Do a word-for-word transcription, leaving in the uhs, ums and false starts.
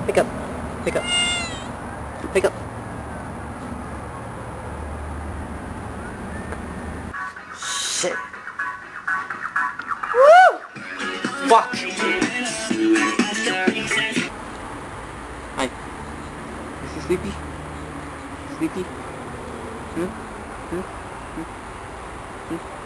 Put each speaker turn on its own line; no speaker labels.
Pick up. Pick up. Pick up. Shit. Woo! Fuck! Hi. Is he sleepy? Sleepy? Hmm? Hmm? Hmm? Hmm?